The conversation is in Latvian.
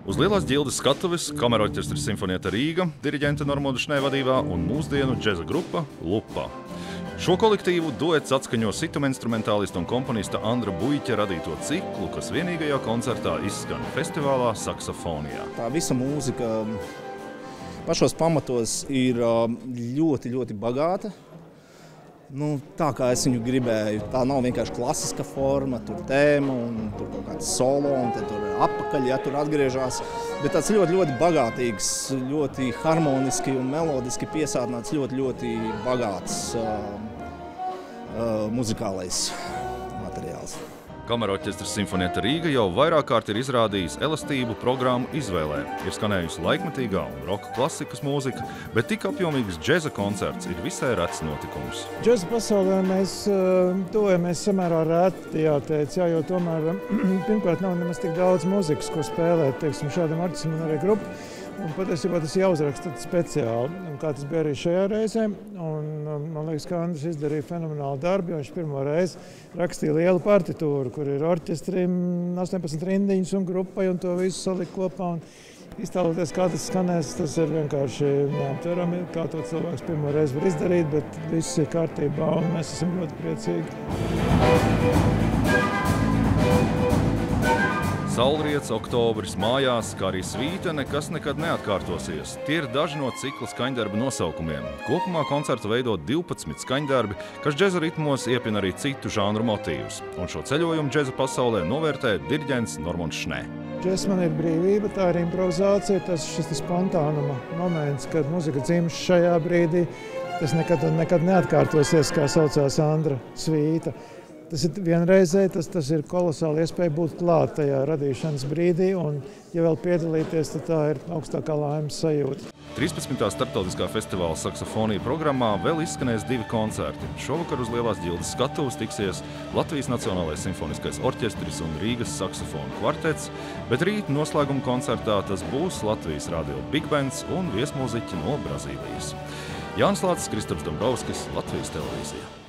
Uz Lielās ģildes skatuves kamerorķestris Simfonieta Rīga, diriģenta Normunda Šnē vadībā un mūsdienu džeza grupa Lupa. Šo kolektīvu duets atskaņo situminstrumentālista un komponista Andra Buiķa radīto ciklu, kas vienīgajā koncertā izskan festivālā Saksofonijā. Tā visa mūzika pašos pamatos ir ļoti, ļoti bagāta. Tā kā es viņu gribēju, tā nav vienkārši klasiska forma, tur tēma un tur kaut kāds solo un tad tur apakaļ, ja tur atgriežās. Bet tāds ļoti, ļoti bagātīgs, ļoti harmoniski un melodiski piesātināts, ļoti, ļoti bagāts muzikālais materiāls. Kamerorķestris Simfonieta Rīga jau vairāk kārt ir izrādījis elastību programmu izvēlē. Ir skanējusi laikmetīgā un roka klasikas mūzika, bet tik apjomīgs džeza koncerts ir visai rets notikums. Džeza pasaulē mēs tuvojamies samērā reti, jāteic, jo tomēr pirmkārt nav nemaz tik daudz mūzikas, ko spēlēt, teiksim, šādam artistam un arī grupu. Un patiesībā tas jāuzraksta speciāli, un kā tas bija arī šajā reizē. Un, man liekas, ka Andris izdarīja fenomenālu darbu, jo viņš pirmo reizi rakstīja lielu partitūru, kur ir orķestrim 18 rindiņas un grupai, un to visu salika kopā. Un iztēloties, kā tas skanēs, tas ir vienkārši neaptverami, kā to cilvēks pirmo reizi var izdarīt, bet viss ir kārtībā, un mēs esam ļoti priecīgi. Saulriets, oktobris, mājās, kā arī svīta, nekas nekad neatkārtosies. Tie ir daži no cikla skaņdarbu nosaukumiem. Kopumā koncertu veido 12 skaņdarbi, kas džeza ritmos iepina arī citu žanru motīvus. Un šo ceļojumu džeza pasaulē novērtē diriģents Normunds Šnē. Džez man ir brīvība, tā ir improvizācija, tas šis spontānuma moments, kad muzika dzimst šajā brīdī. Tas nekad neatkārtosies, kā saucās Andra svīta. Tas ir vienreizēji, tas ir kolosāli iespēja būt klāt tajā radīšanas brīdī, un, ja vēl piedalīties, tad tā ir augstākā laimes sajūta. 13. starptautiskā festivāla Saksofonija programmā vēl izskanēs 2 koncerti. Šovakar uz Lielās ģildes skatuves tiksies Latvijas Nacionālais simfoniskais orķestris un Rīgas saksofonu kvartets, bet rīt noslēguma koncertā tas būs Latvijas radio Big Bands un viesmūziķi no Brazīlijas. Jānis Lācis, Kristaps Dombrovskis, Latvijas televīzija.